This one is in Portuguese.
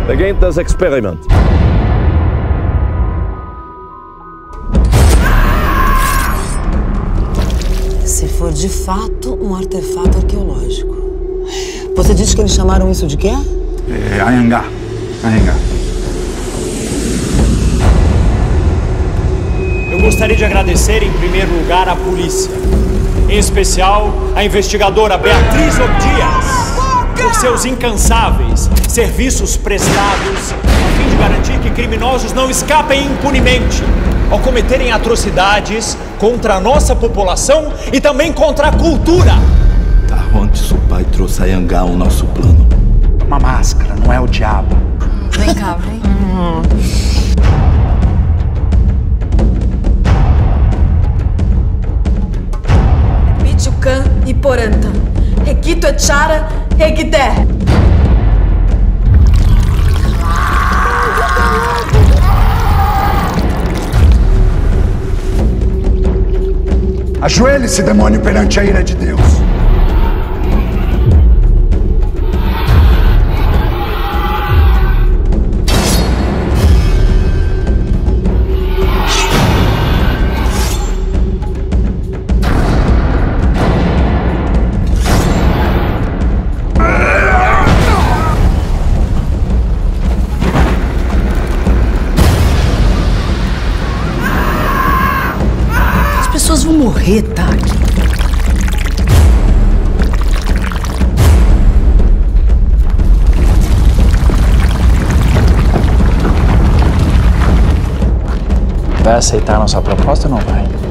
Beginnt das Experiment. Se for de fato um artefato arqueológico. Você disse que eles chamaram isso de quê? Anhangá. Anhangá. Eu gostaria de agradecer, em primeiro lugar, à polícia. Em especial, a investigadora Beatriz Dias, por seus incansáveis serviços prestados a fim de garantir que criminosos não escapem impunemente ao cometerem atrocidades contra a nossa população e também contra a cultura. Antes o pai trouxe a Anhangá ao nosso plano. Uma máscara, não é o diabo. Vem cá, vem. Pichucan e Poranta. Requito Echara, Requité. Ajoelhe-se, demônio, perante a ira de Deus. As pessoas vão morrer, tá? Vai aceitar a nossa proposta ou não vai?